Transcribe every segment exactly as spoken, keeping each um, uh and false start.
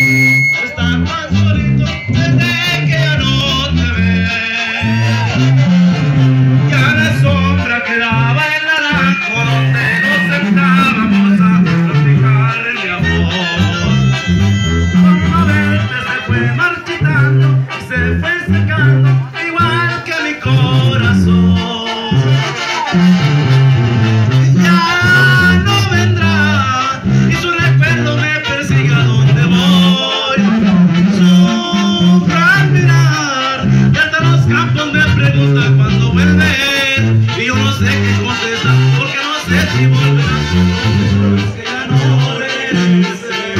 Estar tan solito desde que ya no te ve. Ya la sombra quedaba en la naranjo donde nos sentábamos a platicar de amor. Nuevamente se fue marchitando y se fue secando igual que mi corazón. Ya no vendrá y su recuerdo me persigue a donde voy. Sufro al mirar y hasta los campos me preguntan cuándo vuelves. Y yo no sé qué contestar porque no sé si volverás. Pero es que ya no regresé.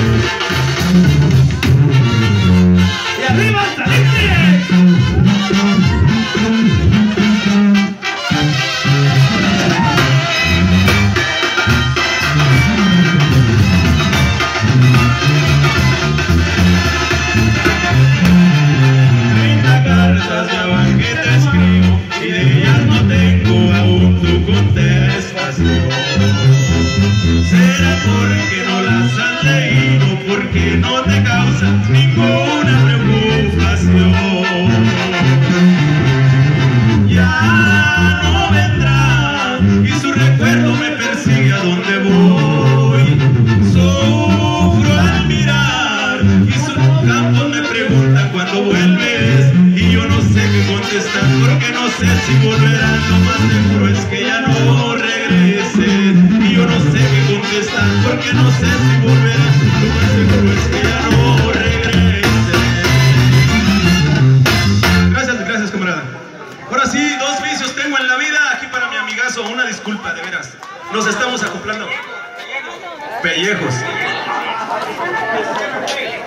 Y arriba saliste. Treinta cartas ya van que te escribo y de ellas no tengo aún tu contestación. ¿Será porque no las has leído? Porque no te causa ninguna preocupación. Ya no vendrá y su recuerdo me persigue a donde voy. Sufro al mirar y sus campos me preguntan cuándo vuelves. Y yo no sé qué contestar porque no sé si volverás. Lo más seguro es que ya no regreses. Y yo no sé qué contestar porque no sé si volverás. Lo más seguro es que ya no regreses. Gracias, gracias, camarada. Ahora sí, dos vicios tengo en la vida. Aquí para mi amigazo, una disculpa, de veras. Nos estamos acoplando. Pellejos.